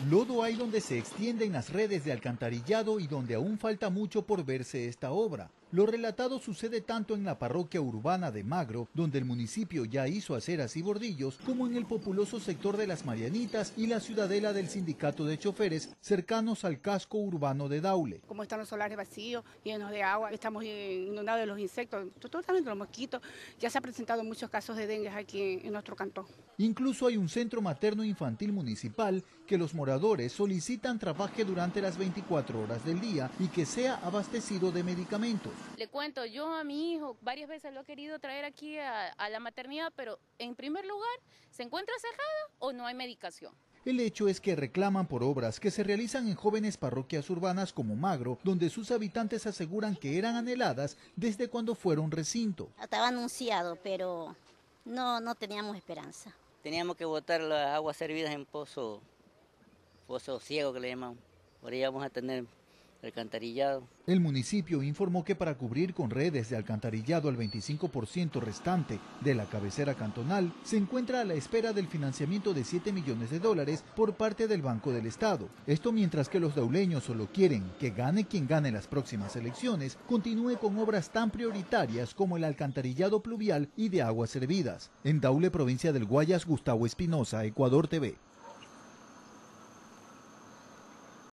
Lodo hay donde se extienden las redes de alcantarillado y donde aún falta mucho por verse esta obra. Lo relatado sucede tanto en la parroquia urbana de Magro, donde el municipio ya hizo aceras y bordillos, como en el populoso sector de Las Marianitas y la ciudadela del sindicato de choferes cercanos al casco urbano de Daule. Como están los solares vacíos, llenos de agua, estamos inundados de los insectos, totalmente los mosquitos. Ya se han presentado muchos casos de dengue aquí en nuestro cantón. Incluso hay un centro materno infantil municipal que los moradores solicitan trabaje durante las 24 horas del día y que sea abastecido de medicamentos. Le cuento, yo a mi hijo varias veces lo he querido traer aquí a la maternidad, pero en primer lugar, ¿se encuentra cerrada o no hay medicación? El hecho es que reclaman por obras que se realizan en jóvenes parroquias urbanas como Magro, donde sus habitantes aseguran que eran anheladas desde cuando fueron recinto. Estaba anunciado, pero no teníamos esperanza. Teníamos que botar las aguas servidas en pozo ciego que le llamamos. Ahora ya vamos a tener alcantarillado. El municipio informó que para cubrir con redes de alcantarillado al 25% restante de la cabecera cantonal, se encuentra a la espera del financiamiento de $7 millones por parte del Banco del Estado. Esto mientras que los dauleños solo quieren que gane quien gane las próximas elecciones, continúe con obras tan prioritarias como el alcantarillado pluvial y de aguas servidas. En Daule, provincia del Guayas, Gustavo Espinosa, Ecuador TV.